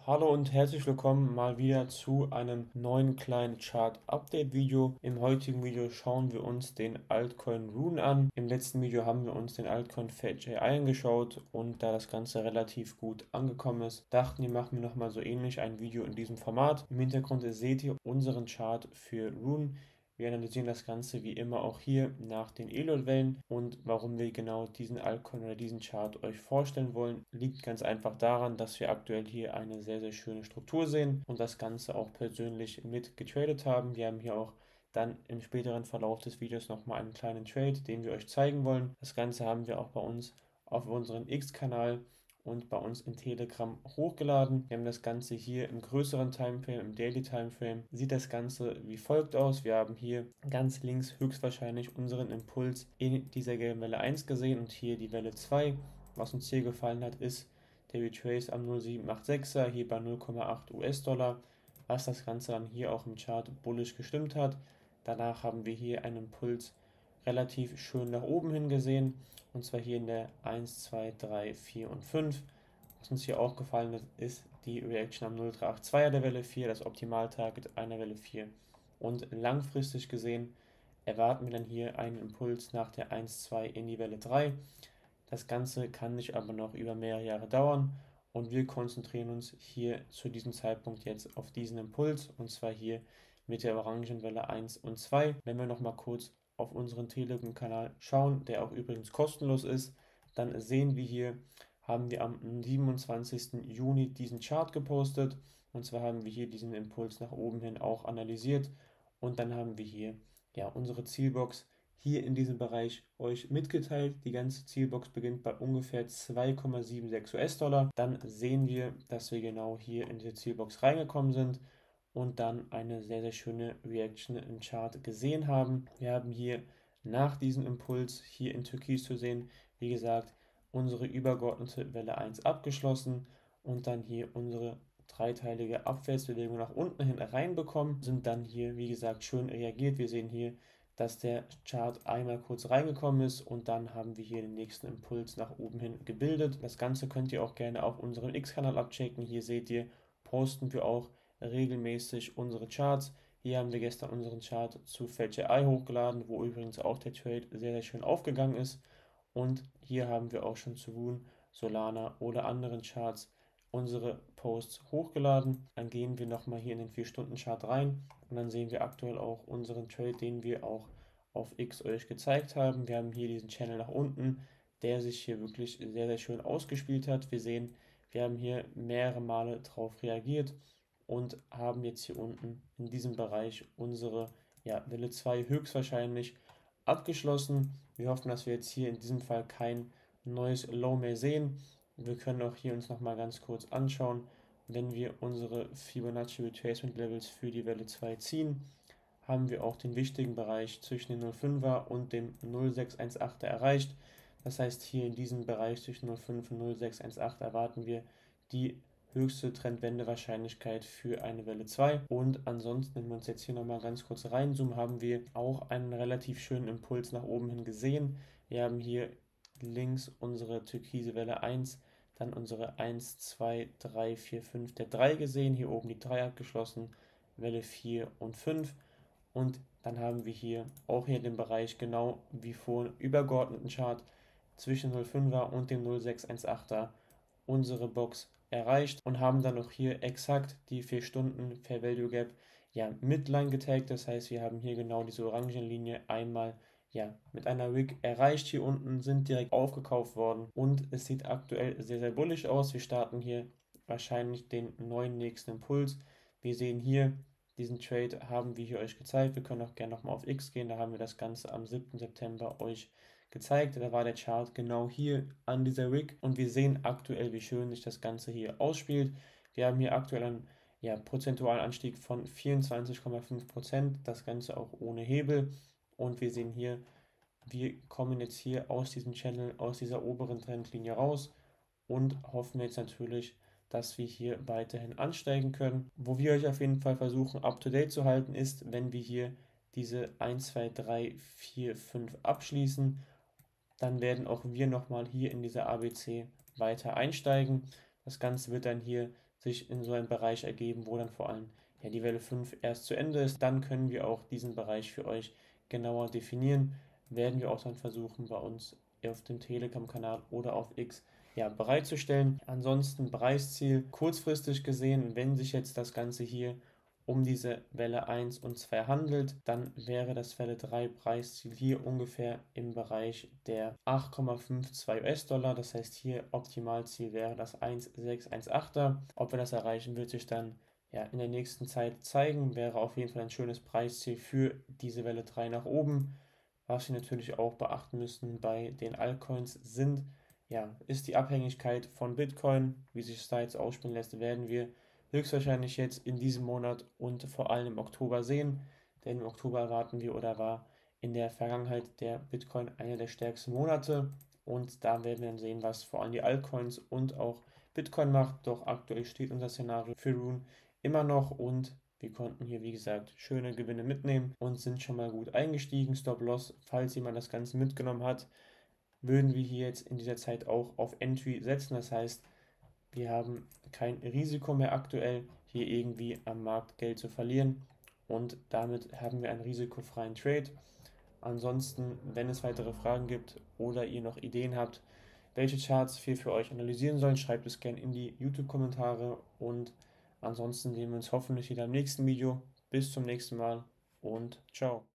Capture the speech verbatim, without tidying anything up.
Hallo und herzlich willkommen mal wieder zu einem neuen kleinen Chart-Update-Video. Im heutigen Video schauen wir uns den Altcoin Rune an. Im letzten Video haben wir uns den Altcoin FatJay angeschaut und da das Ganze relativ gut angekommen ist, dachten wir, machen wir nochmal so ähnlich ein Video in diesem Format. Im Hintergrund seht ihr unseren Chart für Rune. Wir analysieren das Ganze wie immer auch hier nach den Elliott-Wellen und warum wir genau diesen Altcoin oder diesen Chart euch vorstellen wollen, liegt ganz einfach daran, dass wir aktuell hier eine sehr, sehr schöne Struktur sehen und das Ganze auch persönlich mit getradet haben. Wir haben hier auch dann im späteren Verlauf des Videos nochmal einen kleinen Trade, den wir euch zeigen wollen. Das Ganze haben wir auch bei uns auf unserem X-Kanal und bei uns in Telegram hochgeladen. Wir haben das Ganze hier im größeren Timeframe, im Daily Timeframe. Sieht das Ganze wie folgt aus. Wir haben hier ganz links höchstwahrscheinlich unseren Impuls in dieser gelben Welle eins gesehen und hier die Welle zwei. Was uns hier gefallen hat, ist der Retrace am null Komma sieben acht sechser, hier bei null Komma acht US-Dollar, was das Ganze dann hier auch im Chart bullish gestimmt hat. Danach haben wir hier einen Impuls relativ schön nach oben hin gesehen, und zwar hier in der eins, zwei, drei, vier und fünf. Was uns hier auch gefallen hat, ist die Reaction am null Komma achtzweier der Welle vier, das Optimaltarget einer Welle vier. Und langfristig gesehen erwarten wir dann hier einen Impuls nach der eins, zwei in die Welle drei. Das Ganze kann nicht aber noch über mehrere Jahre dauern und wir konzentrieren uns hier zu diesem Zeitpunkt jetzt auf diesen Impuls, und zwar hier mit der Orangenwelle eins und zwei. Wenn wir noch mal kurz auf unseren Telegram-Kanal schauen, der auch übrigens kostenlos ist, dann sehen wir hier, haben wir am siebenundzwanzigsten Juni diesen Chart gepostet, und zwar haben wir hier diesen Impuls nach oben hin auch analysiert und dann haben wir hier ja unsere Zielbox hier in diesem Bereich euch mitgeteilt. Die ganze Zielbox beginnt bei ungefähr zwei Komma sechsundsiebzig US-Dollar. Dann sehen wir, dass wir genau hier in diese Zielbox reingekommen sind und dann eine sehr, sehr schöne Reaction im Chart gesehen haben. Wir haben hier nach diesem Impuls hier in Türkis zu sehen, wie gesagt, unsere übergeordnete Welle eins abgeschlossen und dann hier unsere dreiteilige Abwärtsbewegung nach unten hin reinbekommen, sind dann hier, wie gesagt, schön reagiert. Wir sehen hier, dass der Chart einmal kurz reingekommen ist und dann haben wir hier den nächsten Impuls nach oben hin gebildet. Das Ganze könnt ihr auch gerne auf unserem X-Kanal abchecken. Hier seht ihr, posten wir auch regelmäßig unsere Charts. Hier haben wir gestern unseren Chart zu FatJay hochgeladen, wo übrigens auch der Trade sehr, sehr schön aufgegangen ist. Und hier haben wir auch schon zu Rune, Solana oder anderen Charts unsere Posts hochgeladen. Dann gehen wir nochmal hier in den vier Stunden Chart rein und dann sehen wir aktuell auch unseren Trade, den wir auch auf X euch gezeigt haben. Wir haben hier diesen Channel nach unten, der sich hier wirklich sehr, sehr schön ausgespielt hat. Wir sehen, wir haben hier mehrere Male drauf reagiert und haben jetzt hier unten in diesem Bereich unsere ja, Welle zwei höchstwahrscheinlich abgeschlossen. Wir hoffen, dass wir jetzt hier in diesem Fall kein neues Low mehr sehen. Wir können auch hier uns nochmal ganz kurz anschauen, wenn wir unsere Fibonacci Retracement Levels für die Welle zwei ziehen, haben wir auch den wichtigen Bereich zwischen dem null Komma fünfer und dem null Komma sechshundertachter erreicht. Das heißt, hier in diesem Bereich zwischen null Komma fünf und null Komma sechshundertachtzehn erwarten wir die höchste Trendwende-Wahrscheinlichkeit für eine Welle zwei. Und ansonsten, wenn wir uns jetzt hier nochmal ganz kurz reinzoomen, haben wir auch einen relativ schönen Impuls nach oben hin gesehen. Wir haben hier links unsere türkise Welle eins, dann unsere eins, zwei, drei, vier, fünf der drei gesehen, hier oben die drei abgeschlossen, Welle vier und fünf. Und dann haben wir hier auch hier den Bereich, genau wie vor dem übergeordneten Chart, zwischen null Komma fünfer und dem null Komma sechshundertachter unsere Box erreicht und haben dann auch hier exakt die vier Stunden Fair Value Gap ja Midline getaggt. Das heißt, wir haben hier genau diese Orangenlinie einmal ja mit einer Wick erreicht hier unten, sind direkt aufgekauft worden und es sieht aktuell sehr, sehr bullish aus. Wir starten hier wahrscheinlich den neuen nächsten Impuls. Wir sehen hier, diesen Trade haben wir hier euch gezeigt. Wir können auch gerne nochmal auf X gehen, da haben wir das Ganze am siebten September euch gezeigt. Da war der Chart genau hier an dieser Wick und wir sehen aktuell, wie schön sich das Ganze hier ausspielt. Wir haben hier aktuell einen ja, prozentualen Anstieg von vierundzwanzig Komma fünf Prozent, das Ganze auch ohne Hebel. Und wir sehen hier, wir kommen jetzt hier aus diesem Channel, aus dieser oberen Trendlinie raus und hoffen jetzt natürlich, dass wir hier weiterhin ansteigen können. Wo wir euch auf jeden Fall versuchen, up to date zu halten, ist, wenn wir hier diese eins, zwei, drei, vier, fünf abschließen, dann werden auch wir nochmal hier in dieser A B C weiter einsteigen. Das Ganze wird dann hier sich in so einem Bereich ergeben, wo dann vor allem ja, die Welle fünf erst zu Ende ist. Dann können wir auch diesen Bereich für euch genauer definieren. Werden wir auch dann versuchen, bei uns auf dem Telegram-Kanal oder auf X ja, bereitzustellen. Ansonsten Preisziel kurzfristig gesehen, wenn sich jetzt das Ganze hier um diese Welle eins und zwei handelt, dann wäre das Welle drei Preisziel hier ungefähr im Bereich der acht Komma zweiundfünfzig US-Dollar. Das heißt, hier Optimalziel wäre das eins Komma sechs eins acht. Ob wir das erreichen, wird sich dann ja, in der nächsten Zeit zeigen. Wäre auf jeden Fall ein schönes Preisziel für diese Welle drei nach oben. Was wir natürlich auch beachten müssen bei den Altcoins sind, ja, ist die Abhängigkeit von Bitcoin. Wie sich es da jetzt ausspielen lässt, werden wir höchstwahrscheinlich jetzt in diesem Monat und vor allem im Oktober sehen. Denn im Oktober erwarten wir oder war in der Vergangenheit der Bitcoin einer der stärksten Monate. Und da werden wir dann sehen, was vor allem die Altcoins und auch Bitcoin macht. Doch aktuell steht unser Szenario für Rune immer noch und wir konnten hier, wie gesagt, schöne Gewinne mitnehmen und sind schon mal gut eingestiegen. Stop-Loss, falls jemand das Ganze mitgenommen hat, würden wir hier jetzt in dieser Zeit auch auf Entry setzen. Das heißt, wir haben kein Risiko mehr aktuell, hier irgendwie am Markt Geld zu verlieren und damit haben wir einen risikofreien Trade. Ansonsten, wenn es weitere Fragen gibt oder ihr noch Ideen habt, welche Charts wir für euch analysieren sollen, schreibt es gerne in die YouTube-Kommentare und ansonsten sehen wir uns hoffentlich wieder im nächsten Video. Bis zum nächsten Mal und ciao.